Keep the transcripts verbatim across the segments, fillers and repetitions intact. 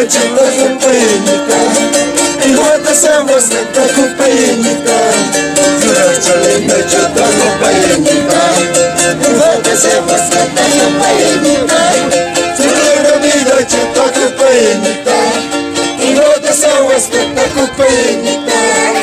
Cita Cupainita, enquanto essa moça tá Cupainita, Cita Cupainita, enquanto essa moça tá Cupainita, Cita vida Cita Cupainita, enquanto essa moça tá Cupainita.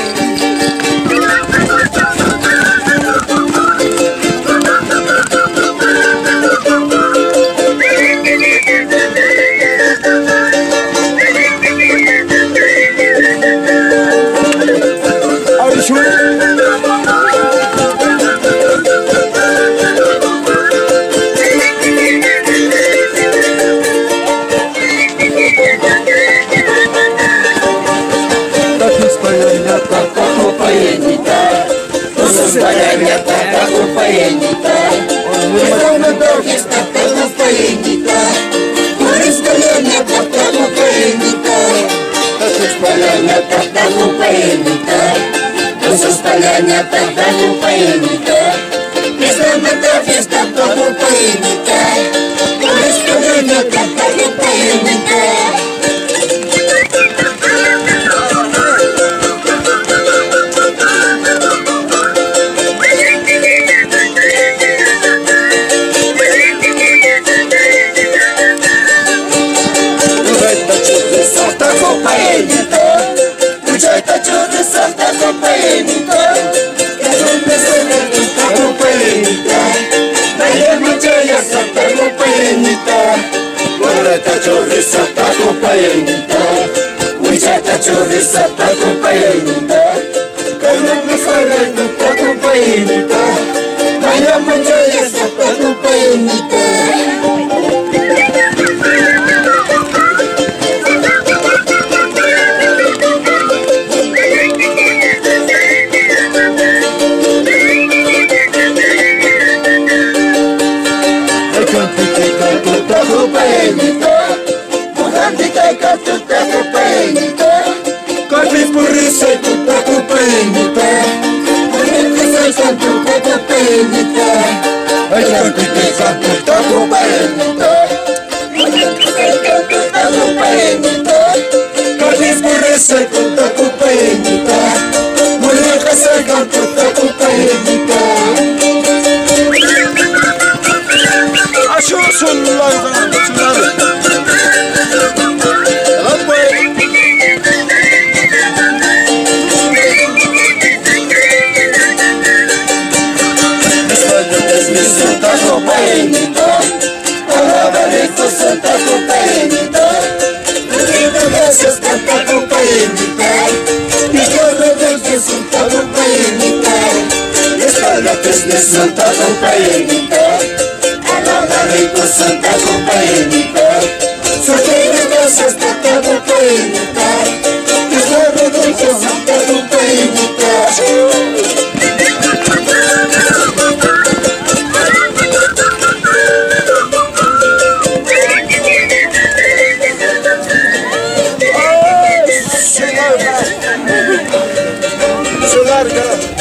Спаляння та Купаинita, Икона феста та Купаинita, Спаляння та Купаинita, Спаляння та Купаинita, Спаляння та Купаинita, Икона феста та Купаинita, Спаляння та Купаинita. Santa Cupainita, Uijata Chorri Santa Cupainita, Kanana Farana Santa Cupainita, Maya Manjaya Santa Cupainita. Ai canto e canto da Cupainita, canto da Cupainita, Carlos Burressa canta Cupainita, mulher que canto da Cupainita. Acho sullanga sullanga. Santa Cupainita, Alabarito Santa Cupainita, Vida graças Santa Cupainita, História de Santa Cupainita, História de Santa Cupainita, Alabarito Santa Cupainita, Sorteio graças Santa Cupainita, História de Santa Cupainita. Solar, cara.